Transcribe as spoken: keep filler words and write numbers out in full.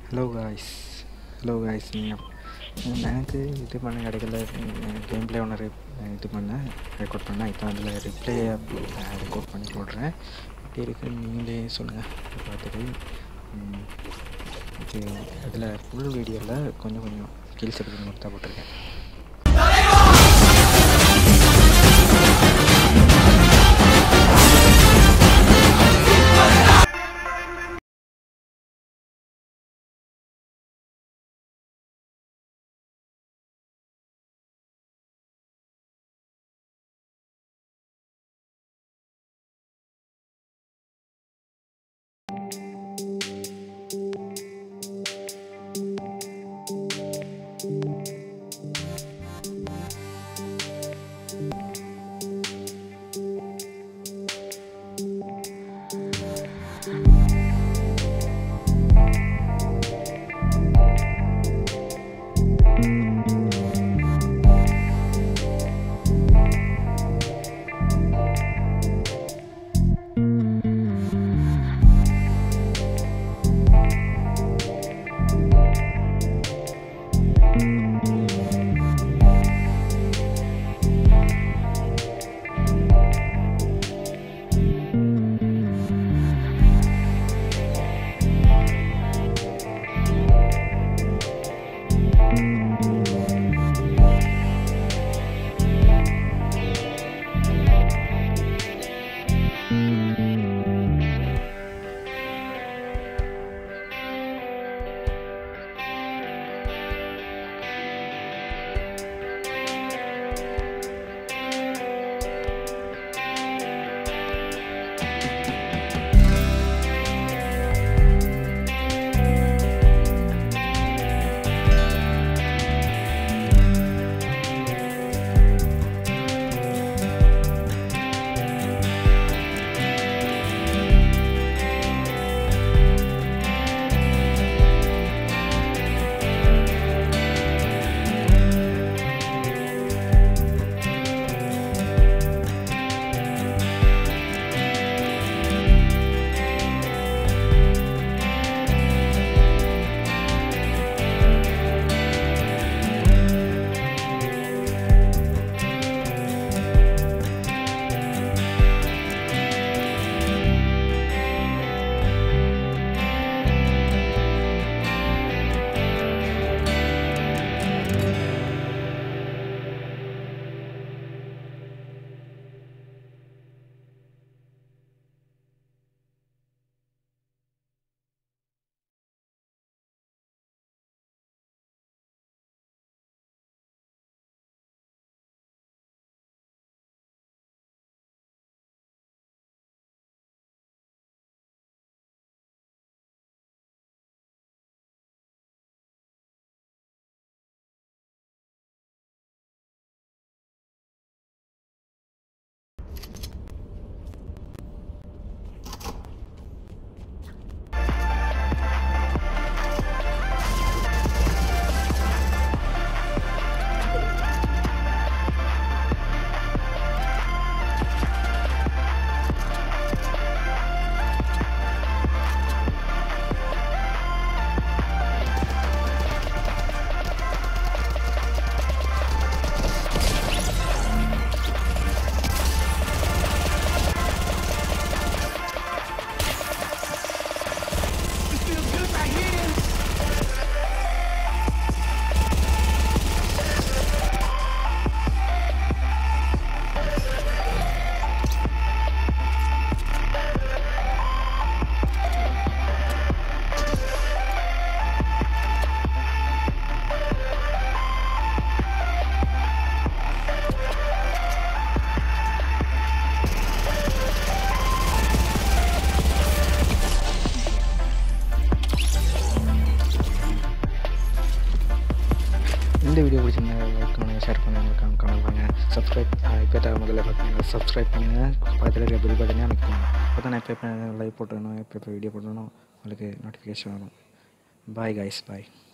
Hello guys hello guys நீங்கள் எனக்கு இது பண்ண கிடைக்கல. கேம் பிளே ஒன்று இது பண்ணேன், ரெக்கார்ட் பண்ணேன். இப்போ அதில் ரிப்ளே ரெக்கார்ட் பண்ணி போடுறேன். எப்படி இருக்குன்னு நீங்களே சொல்லுங்கள் பார்த்துட்டு. இது அதில் ஃபுல் வீடியோவில் கொஞ்சம் கொஞ்சம் ஸ்கில்ஸ் இருக்குன்னு மட்டும் தான் போட்டிருக்கேன். இந்த வீடியோ பிடிச்சிருந்தா லைக் பண்ணுங்கள், ஷேர் பண்ணுங்கள், கமெண்ட் பண்ணுங்கள், சப்ஸ்கிரைப் இப்போ தான் முதல்ல பார்த்தீங்கன்னா சப்ஸ்கிரைப் பண்ணுங்கள். பக்கத்தில் இருக்க பெல் பட்டனே அமைக்கணும். அப்போ தான் நான் எப்போ எப்போ லைவ் போட்டணும், எப்போ எப்போ வீடியோ போட்டணும் உங்களுக்கு நோட்டிஃபிகேஷன் வரும். பாய் கைஸ், பாய்.